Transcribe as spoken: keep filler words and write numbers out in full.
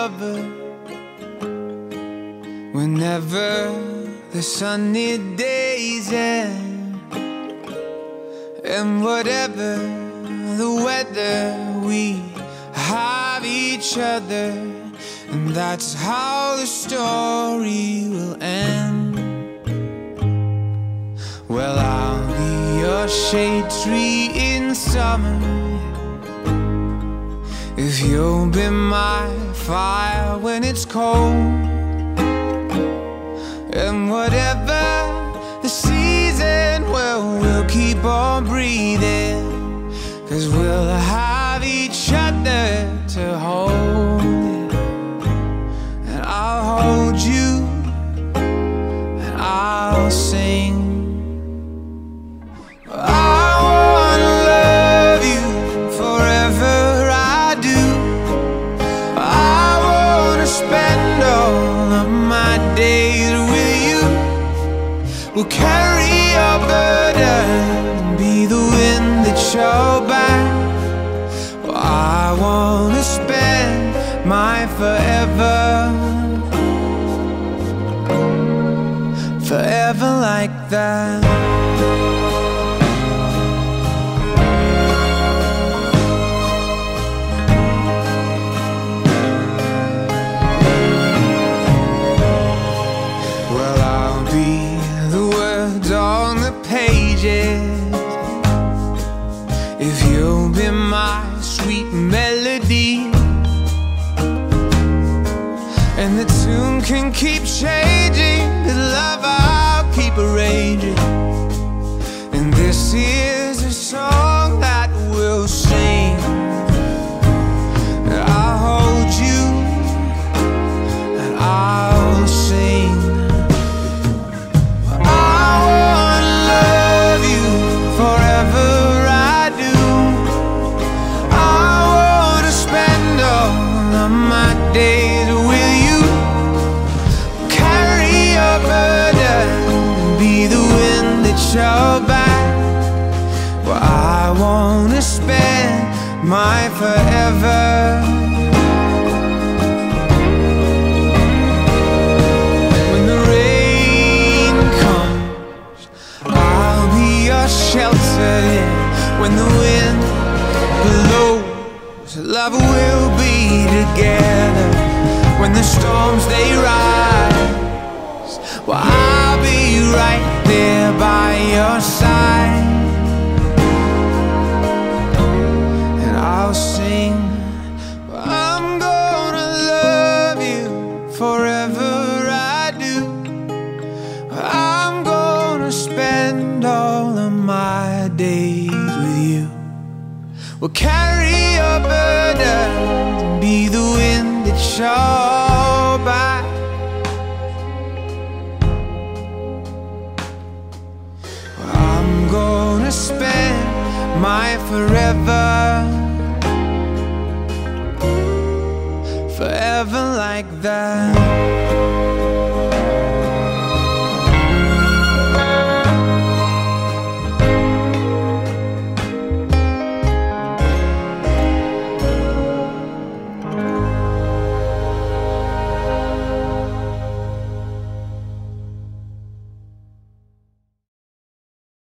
lover. Whenever the sunny days end, and whatever the weather, we have each other, and that's how the story will end. Well, I'll be your shade tree in summer, if you'll be my fire when it's cold. And whatever the season, well, we'll keep on breathing, 'cause we'll have each other to hold. And I'll hold you, and I'll sing. I wanna love you forever, I do. I wanna spend all of my days with you. We'll carry your burden, be the wind that's your back. Well, I wanna spend my forever, forever like that. Well, I'll be the words on the pages, if you'll be my sweet melody. And the tune can keep changing, but love, I'll keep arranging. And this is a song that we'll sing. And I'll hold you, and I'll sing. I wanna love you forever, I do. I wanna spend all of my days with you. Carry your burden, be the wind that's your back. Well, I wanna spend my forever, when the rain comes, I'll be your shelter. When the wind blows, love will be together. When the storms they rise, well, I'll be right there by your side. And I'll sing, I'm gonna love you forever, I do. I'm gonna spend all of my days with you. We'll carry your burden, be the wind that's your back. I'm gonna spend my forever, forever like that.